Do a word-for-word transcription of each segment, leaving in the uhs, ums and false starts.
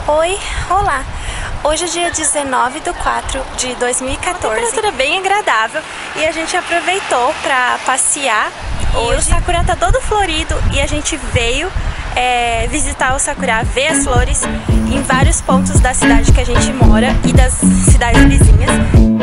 Oi, olá! Hoje é dia dezenove de quatro de dois mil e quatorze. Uma temperatura bem agradável e a gente aproveitou para passear. Hoje o Sakura tá todo florido e a gente veio é, visitar o Sakura, ver as flores em vários pontos da cidade que a gente mora e das cidades vizinhas.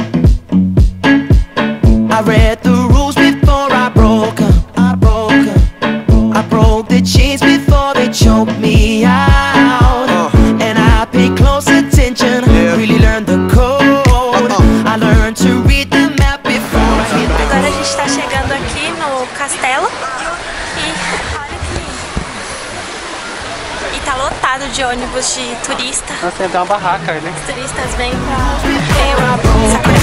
I read the rules before I broke them. I broke them. I broke the chains before they choked me out. Uh. And I paid close attention. Yeah. Really learned the code. Uh-uh. I learned to read the map before I hit the road. Agora a gente está chegando aqui no castelo e olha que e tá lotado de ônibus de turista. Nossa, tem até uma barraca, né? Os turistas vêm pra ver o Sakura.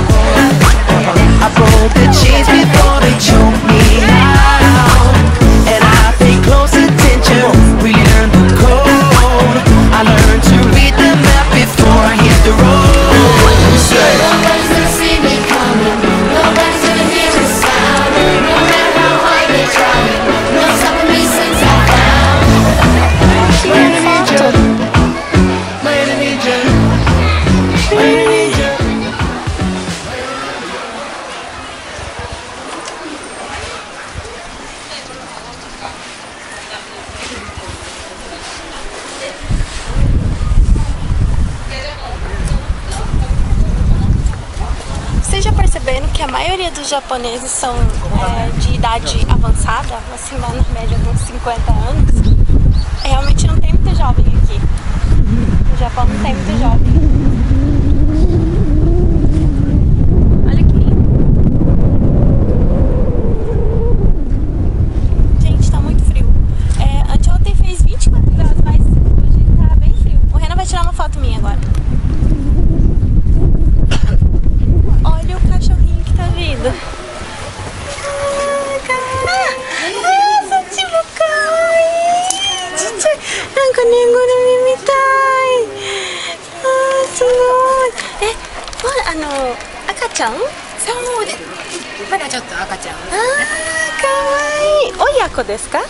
I broke the chains before they choked me out. And I paid close attention, really learned the code. I learned to read the map before I hit the road. Nobody's gonna see me coming. Nobody's gonna hear a sound. No matter how hard they try, no stopping me since I found. Where the ninja? Where the ninja? Where the ninja? Vocês já perceberam que a maioria dos japoneses são é, de idade avançada, assim, na média de uns cinquenta anos? Realmente não tem muito jovem aqui. No Japão não tem muito jovem. Olha que lindo. Gente, tá muito frio. É, anteontem fez vinte e quatro graus, mas hoje tá bem frio. O Renan vai tirar uma foto minha agora. Olha o cachorrinho que tá vindo. Akachan? Oyako desu ka?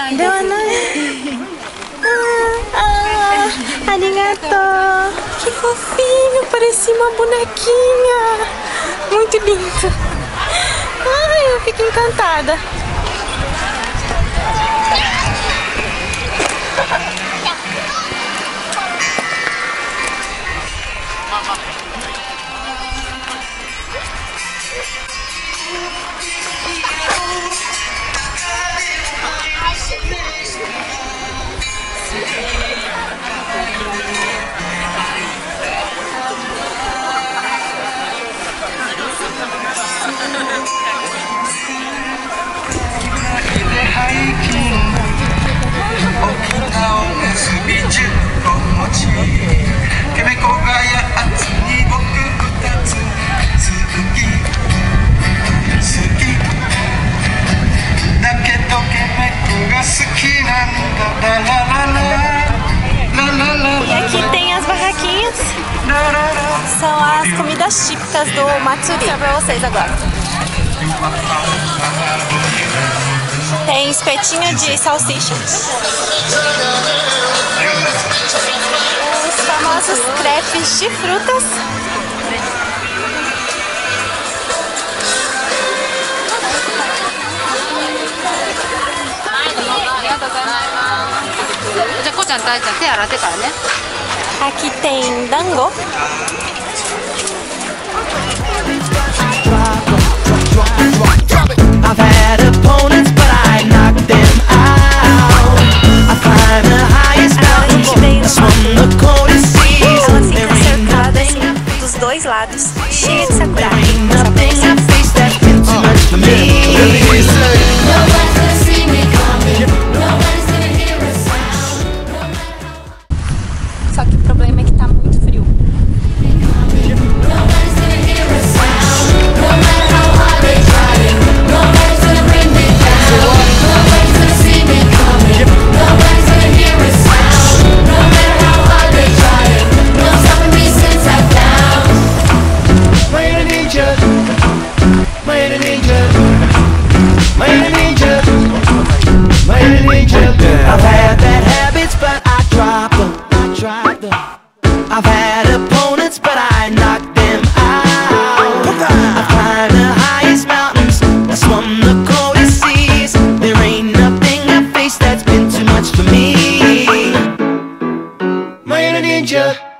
Ah, arigato. Que fofinho, parecia uma bonequinha. Muito lindo. Ai, eu fico encantada. E aqui tem as barraquinhas. São as comidas típicas do Matsuri. Vou mostrar pra vocês agora. Tem espetinho de salsicha. Os famosos crepes de frutas. Aqui tem dango. I've had opponents, but I knocked them out. I climbed the highest mountain, swung the coldest seas. Ela fica cercada assim, dos dois lados, cheia de sakura. Nothing I face that's been too much for me. Nobody's gonna see me coming. Nobody's gonna hear a sound. Só que o problema é que tá muito frio. Nobody's gonna hear a sound. No matter how hard they try, nobody's gonna bring me down. Nobody's gonna see me coming. Nobody's gonna hear a ya.